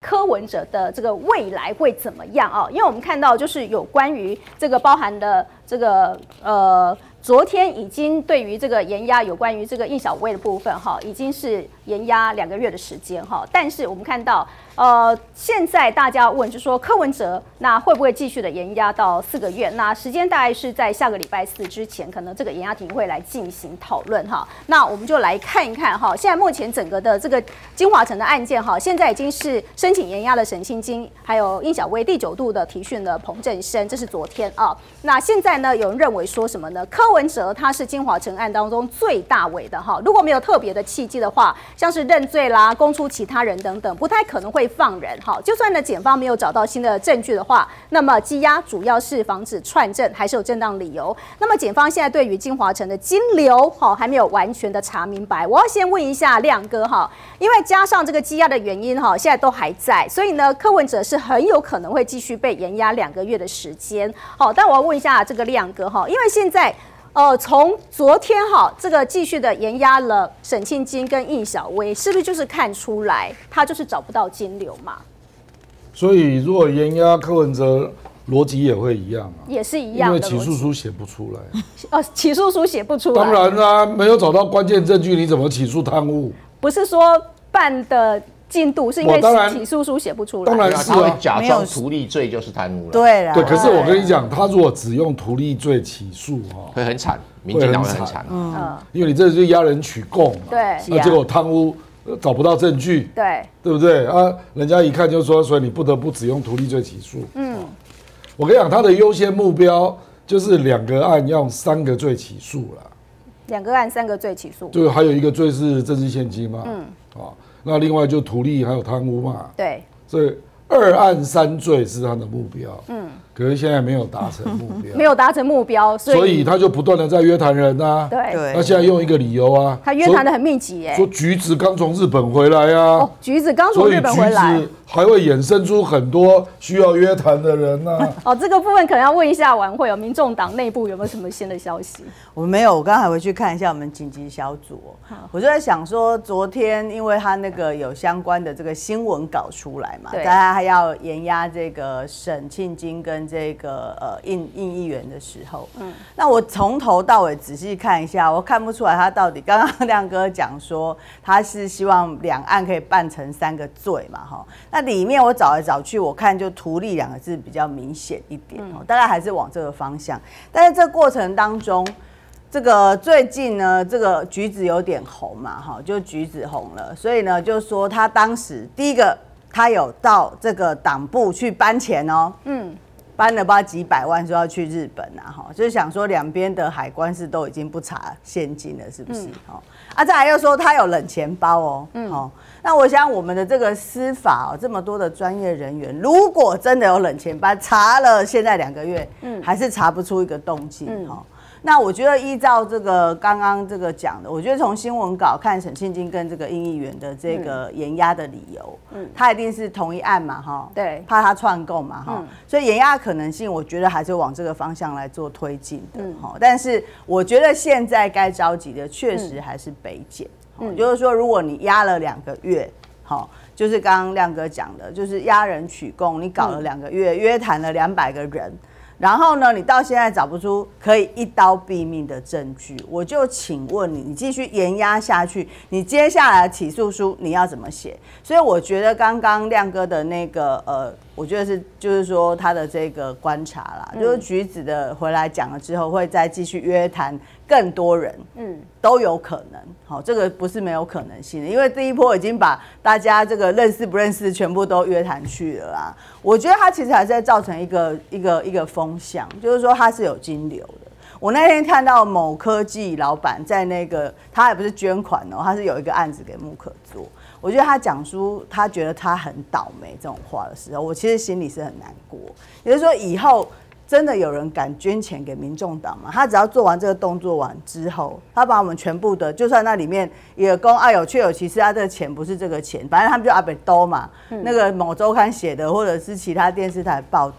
柯文哲的这个未来会怎么样啊？因为我们看到就是有关于这个包含的这个昨天已经对于这个延押有关于这个应小薇的部分哈，已经是延押2个月的时间哈。但是我们看到现在大家问就说柯文哲那会不会继续的延押到4个月？那时间大概是在下个礼拜4之前，可能这个延押庭会来进行讨论哈。那我们就来看一看哈，现在目前整个的这个金华城的案件哈，现在已经是申请延押的沈庆金，还有应小薇第9度的提讯的彭正生，这是昨天啊。那现在呢，有人认为说什么呢？柯文哲他是金华城案当中最大尾的哈，如果没有特别的契机的话，像是认罪啦、供出其他人等等，不太可能会放人哈。就算呢检方没有找到新的证据的话，那么羁押主要是防止串证，还是有正当理由。那么检方现在对于金华城的金流哈还没有完全的查明白。我要先问一下亮哥哈，因为加上这个羁押的原因哈，现在都还在，所以呢柯文哲是很有可能会继续被延押2个月的时间。好，但我要问一下这个亮哥哈，因为现在从昨天哈，这个继续的延押了沈庆金跟应小薇，是不是就是看出来他就是找不到金流嘛？ 所以如果延押柯文哲，逻辑也会一样啊， 也是一样的， 因为起诉书写不出来。 起诉书写不出来。 当然啦，没有找到关键证据，你怎么起诉贪污？ 不是说办的进度是因为起诉书写不出来， 当然是他会假装图利罪就是贪污了。 对啦， 对。可是我跟你讲，他如果只用图利罪起诉哈， 会很惨，民进党会很惨。 因为你这是压人取供嘛， 对， 那结果贪污找不到证据，对不对啊？人家一看就说，所以你不得不只用图利罪起诉。我跟你讲，他的优先目标就是2个案要用3个罪起诉啦。 2个案3个罪起诉， 就还有一个罪是政治献金嘛，那另外就图利还有贪污嘛， 对， 所以2案3罪是他的目标，可是现在没有达成目标， 没有达成目标，所以他就不断的在约谈人啊， 对， 那现在用一个理由啊， 他约谈的很密集耶， 说橘子刚从日本回来啊， 橘子刚从日本回来， 还会衍生出很多需要约谈的人啊。 这个部分可能要问一下晚会民众党内部有没有什么新的消息？ 我没有，我刚才回去看一下我们紧急小组，我就在想说，昨天因为他那个有相关的这个新闻稿出来嘛，大家还要延押这个沈庆金跟这个应议员的时候，那我从头到尾仔细看一下，我看不出来他到底刚刚亮哥讲说他是希望2案可以办成3个罪嘛，哈，那里面我找来找去，我看就图利2个字比较明显一点，大概还是往这个方向，但是这过程当中。这个最近呢，这个橘子有点红嘛，哈，就橘子红了，所以呢，就说他当时第一个，他有到这个党部去搬钱哦，搬了不知道几百万，说要去日本啊，哈，就是想说2边的海关是都已经不查现金了，是不是？再来又说他有冷钱包哦，那我想我们的这个司法这么多的专业人员，如果真的有冷钱包，查了现在2个月，还是查不出一个动静，那我觉得依照这个刚刚这个讲的，我觉得从新闻稿看沈庆金跟这个应议员的这个延押的理由，他一定是同一案嘛，哈，对，怕他串供嘛，哈，所以延押的可能性，我觉得还是往这个方向来做推进的，但是我觉得现在该着急的确实还是北检，就是说如果你压了2个月，好，就是刚刚亮哥讲的，就是押人取供，你搞了2个月，约谈了200个人。然后呢，你到现在找不出可以一刀毙命的证据，我就请问你，你继续延押下去，你接下来的起诉书你要怎么写？所以我觉得刚刚亮哥的那个我觉得是就是说他的这个观察啦，就是橘子的回来讲了之后，会再继续约谈更多人，都有可能。好，这个不是没有可能性的，因为第一波已经把大家这个认识不认识全部都约谈去了啦。我觉得他其实还是在造成一个风向，就是说他是有金流的。我那天看到某科技老板在那个，他也不是捐款哦，他是有一个案子给木可做。我觉得他讲出他觉得他很倒霉这种话的时候，我其实心里是很难过。也就是说，以后真的有人敢捐钱给民众党吗？他只要做完这个动作完之后，他把我们全部的，就算那里面也公有确有其事，他这个钱不是这个钱，反正他们就阿北兜嘛，那个某周刊写的或者是其他电视台报的，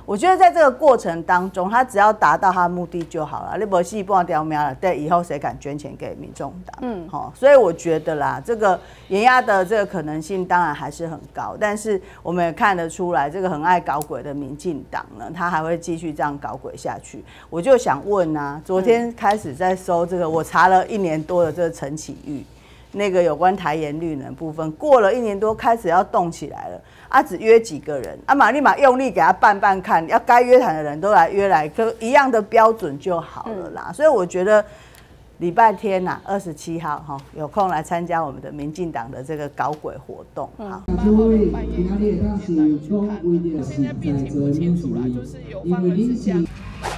我觉得在这个过程当中，他只要达到他的目的就好了。你不是半条命了，对，以后谁敢捐钱给民众党？好，所以我觉得啦，这个延押的这个可能性当然还是很高，但是我们也看得出来，这个很爱搞鬼的民进党呢，他还会继续这样搞鬼下去。我就想问啊，昨天开始在搜这个，我查了1年多的这个陈启玉。那个有关台盐绿能部分，过了1年多开始要动起来了啊，只约几个人啊，立马用力给他办看，要该约谈的人都来约来，跟一样的标准就好了啦。所以我觉得礼拜天呐，27号哈，有空来参加我们的民进党的这个搞鬼活动。好。 各位，今仔日当是讲为了是在做民主义，因为你是。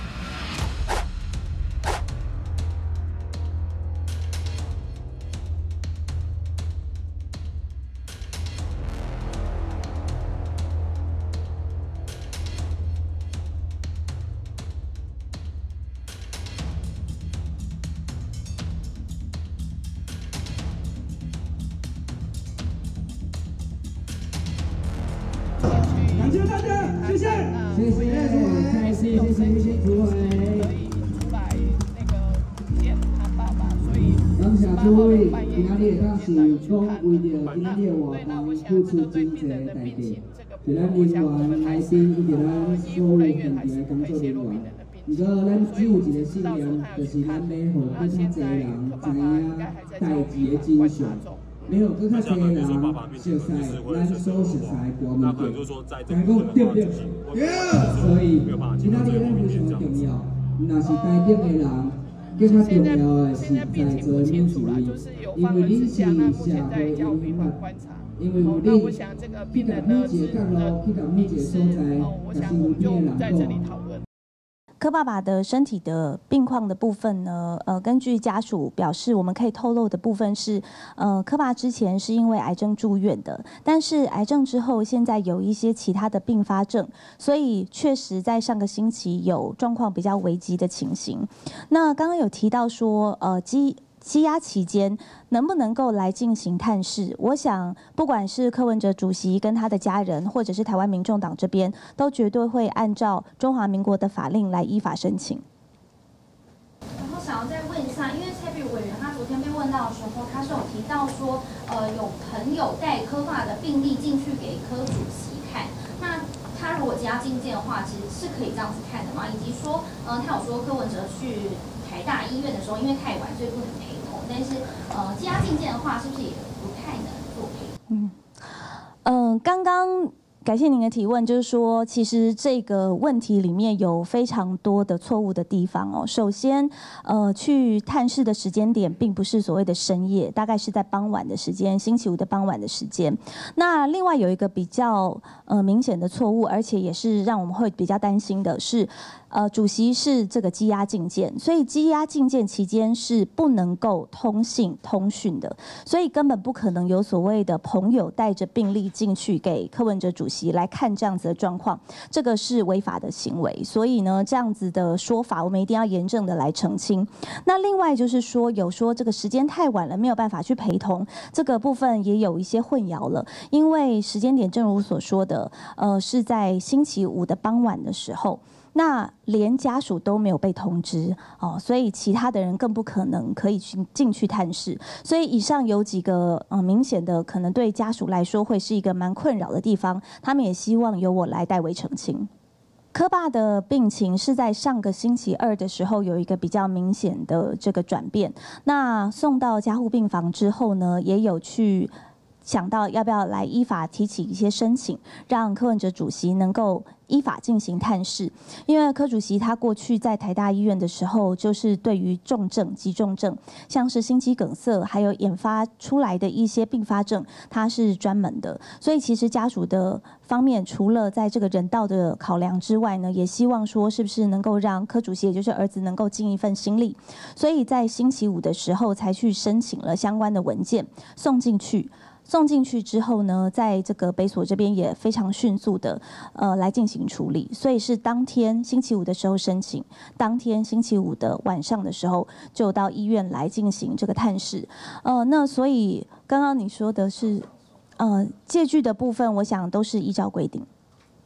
感谢大家，谢谢，谢谢，开心，谢谢，谢谢诸位。出来那个见他爸爸，所以感谢诸位，今仔日当是讲为了今仔日活动付出真济的代价，就咱人员来宾，以及咱所有现地的工作人员。不过咱只有一个信念，就是咱要让更较侪人知影代志的真相。没有更较侪人熟悉咱所熟悉的国民党，讲对不对？所以今仔日咱非常重要，若是台顶的人，更较重要的是在做民主义，因为你是社会的一份，因为有你去到每一个角落，去到每一个所在，但是有边的人口。 柯爸爸的身体的病况的部分呢，根据家属表示，我们可以透露的部分是，柯爸之前是因为癌症住院的，但是癌症之后现在有一些其他的并发症，所以确实在上个星期有状况比较危急的情形。那刚刚有提到说，羁押期间能不能够来进行探视？我想，不管是柯文哲主席跟他的家人，或者是台湾民众党这边，都绝对会按照中华民国的法令来依法申请。 然后想要再问一下，因为蔡壁如委员他昨天被问到的时候，他是有提到说，有朋友带柯爸的病历进去给柯主席看，那他如果羁押禁见的话，其实是可以这样子看的吗？以及说，他有说柯文哲去台大医院的时候，因为太晚，所以不能陪同。但是，羁押禁见的话，是不是也不太能做陪同？ 刚刚感谢您的提问，就是说，其实这个问题里面有非常多的错误的地方哦。首先，去探视的时间点并不是所谓的深夜，大概是在傍晚的时间，星期五的傍晚的时间。那另外有一个比较明显的错误，而且也是让我们会比较担心的是。主席是这个羁押禁见，所以羁押禁见期间是不能够通信通讯的，所以根本不可能有所谓的朋友带着病历进去给柯文哲主席来看这样子的状况，这个是违法的行为。所以呢，这样子的说法我们一定要严正的来澄清。那另外就是说，有说这个时间太晚了，没有办法去陪同，这个部分也有一些混淆了，因为时间点正如所说的，是在星期五的傍晚的时候。那连家属都没有被通知哦，所以其他的人更不可能可以进去探视。所以以上有几个明显的可能对家属来说会是一个蛮困扰的地方，他们也希望由我来代为澄清。柯爸的病情是在上个星期二的时候有一个比较明显的这个转变，那送到加护病房之后呢，也有去想到要不要来依法提起一些申请，让柯文哲主席能够依法进行探视。因为柯主席他过去在台大医院的时候，就是对于重症、急重症，像是心肌梗塞，还有研发出来的一些并发症，他是专门的。所以其实家属的方面，除了在这个人道的考量之外呢，也希望说是不是能够让柯主席，也就是儿子，能够尽一份心力。所以在星期五的时候才去申请了相关的文件送进去。送进去之后呢，在这个北所这边也非常迅速的来进行处理，所以是当天星期五的时候申请，当天星期五的晚上的时候就到医院来进行这个探视。那所以刚刚你说的是借据的部分，我想都是依照规定。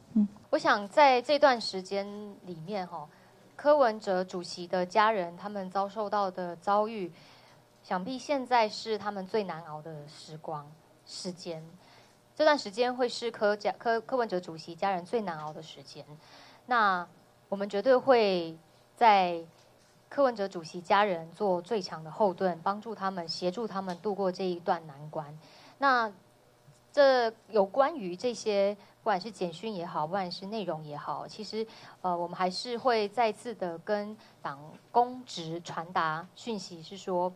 我想在这段时间里面柯文哲主席的家人他们遭受到的遭遇，想必现在是他们最难熬的时间。这段时间会是柯文哲主席家人最难熬的时间。那我们绝对会在柯文哲主席家人做最强的后盾，帮助他们，协助他们度过这一段难关。那这有关于这些，不管是简讯也好，不管是内容也好，其实我们还是会再次的跟党公职传达讯息，是说，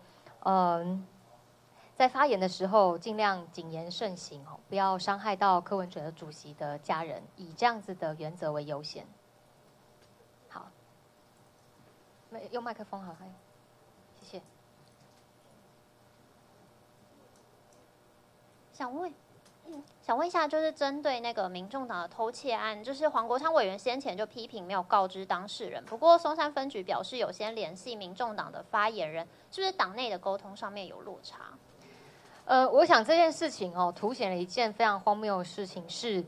在发言的时候尽量谨言慎行不要伤害到柯文哲主席的家人，以这样子的原则为优先。好，用麦克风好，谢谢。 想问一下，就是针对那个民众党的偷窃案，就是黄国昌委员先前就批评没有告知当事人，不过松山分局表示有先联系民众党的发言人，是不是党内的沟通上面有落差？ 我想这件事情凸显了一件非常荒谬的事情是，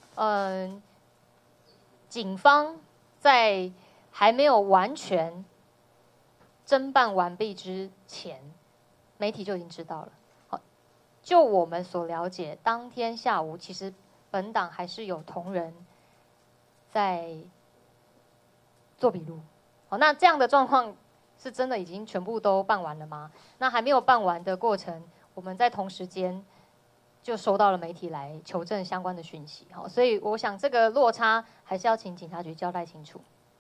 警方在还没有完全侦办完毕之前，媒体就已经知道了。就我们所了解，当天下午其实本党还是有同仁在做笔录。那这样的状况是真的已经全部都办完了吗？那还没有办完的过程，我们在同时间就收到了媒体来求证相关的讯息。所以我想这个落差还是要请警察局交代清楚。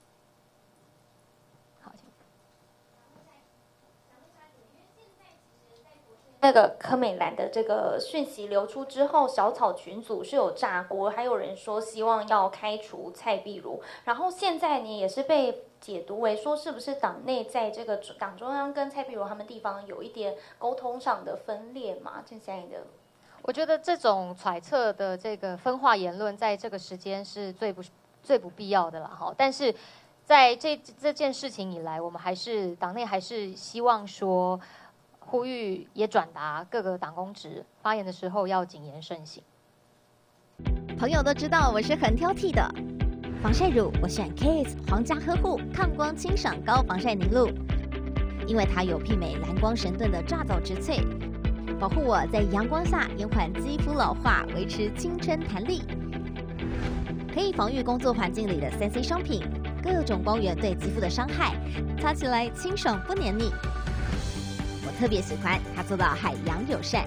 那个柯美兰的这个讯息流出之后，小草群组是有炸锅，还有人说希望要开除蔡壁如，然后现在你也是被解读为说是不是党内在这个党中央跟蔡壁如他们地方有一点沟通上的分裂嘛？这相应的， 我觉得这种揣测的这个分化言论，在这个时间是最不必要的了哈。但是在这件事情以来，我们还是党内还是希望说。呼吁也转达各个党公职发言的时候要谨言慎行。 朋友都知道我是很挑剔的，防晒乳我选 KISS 皇家呵护抗光清爽高防晒凝露，因为它有媲美蓝光神盾的抓藻植萃，保护我在阳光下延缓肌肤老化，维持青春弹力，可以防御工作环境里的3C 商品各种光源对肌肤的伤害，擦起来清爽不黏腻。特别喜欢它做到海洋友善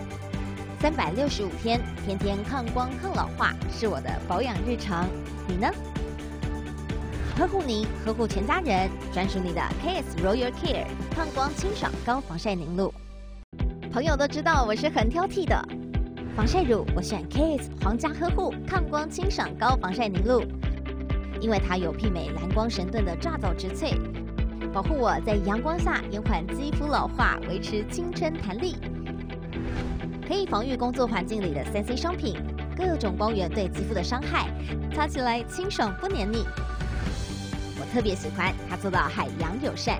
，365天，天天抗光抗老化，是我的保养日常。你呢？呵护你，呵护全家人，专属你的 KISS Royal Care 抗光清爽高防晒凝露。朋友都知道我是很挑剔的，防晒乳我选 KISS 皇家呵护抗光清爽高防晒凝露，因为它有媲美蓝光神盾的抓藻植萃。保护我在阳光下延缓肌肤老化，维持青春弹力，可以防御工作环境里的3C 商品各种光源对肌肤的伤害，擦起来清爽不黏腻。我特别喜欢它做到海洋友善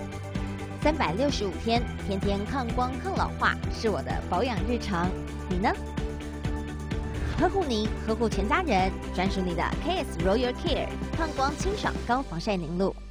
，365天，天天抗光抗老化，是我的保养日常。你呢？呵护你，呵护全家人，专属你的 KISS Royal Care 抗光清爽高防晒凝露。